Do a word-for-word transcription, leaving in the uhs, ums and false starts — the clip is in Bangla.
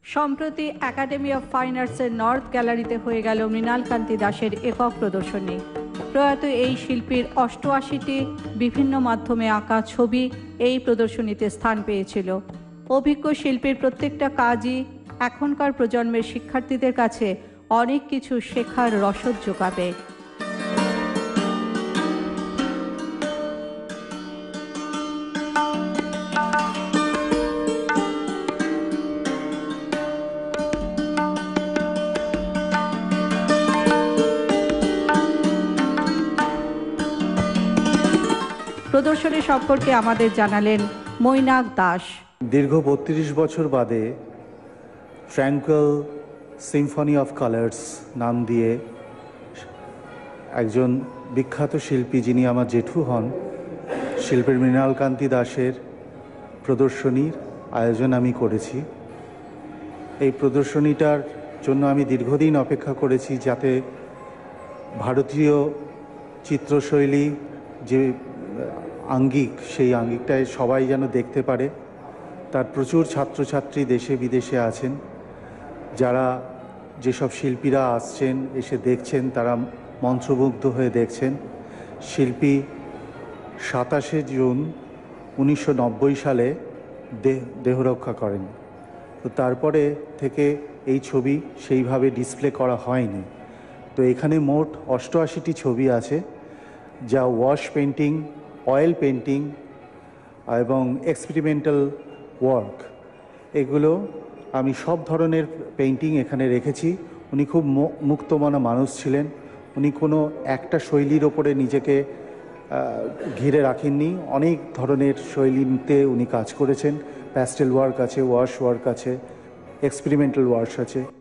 সম্প্রতি একাডেমি অফ ফাইন আর্টসের নর্থ গ্যালারিতে হয়ে গেল মৃণালকান্তি দাসের একক প্রদর্শনী। প্রয়াত এই শিল্পীর অষ্টআশিটি বিভিন্ন মাধ্যমে আঁকা ছবি এই প্রদর্শনীতে স্থান পেয়েছিল। অভিজ্ঞ শিল্পীর প্রত্যেকটা কাজই এখনকার প্রজন্মের শিক্ষার্থীদের কাছে অনেক কিছু শেখার রসদ যোগাবে। প্রদর্শনী সম্পর্কে আমাদের জানালেন মৈনাক দাস। দীর্ঘ বত্রিশ বছর বাদে ট্র্যাঙ্কুয়েল সিম্ফনি অফ কালার্স নাম দিয়ে একজন বিখ্যাত শিল্পী, যিনি আমার জেঠু হন, শিল্পীর মৃণালকান্তি দাসের প্রদর্শনীর আয়োজন আমি করেছি। এই প্রদর্শনীটার জন্য আমি দীর্ঘদিন অপেক্ষা করেছি, যাতে ভারতীয় চিত্রশৈলী যে আঙ্গিক, সেই আঙ্গিকটায় সবাই যেন দেখতে পারে। তার প্রচুর ছাত্রছাত্রী দেশে বিদেশে আছেন, যারা যেসব শিল্পীরা আসছেন, এসে দেখছেন, তারা মন্ত্রমুগ্ধ হয়ে দেখছেন। শিল্পী সাতাশে জুন উনিশশো নব্বই সালে দেহ দেহরক্ষা করেন। তো তারপরে থেকে এই ছবি সেইভাবে ডিসপ্লে করা হয়নি। তো এখানে মোট অষ্টআশিটি ছবি আছে, যা ওয়াশ পেন্টিং, অয়েল পেন্টিং এবং এক্সপেরিমেন্টাল ওয়ার্ক। এগুলো আমি সব ধরনের পেন্টিং এখানে রেখেছি। উনি খুব মুক্তমনা মানুষ ছিলেন। উনি কোনো একটা শৈলীর ওপরে নিজেকে ঘিরে রাখেননি, অনেক ধরনের শৈলীতে উনি কাজ করেছেন। প্যাস্টেল ওয়ার্ক আছে, ওয়াশ ওয়ার্ক আছে, এক্সপেরিমেন্টাল ওয়ার্ক আছে।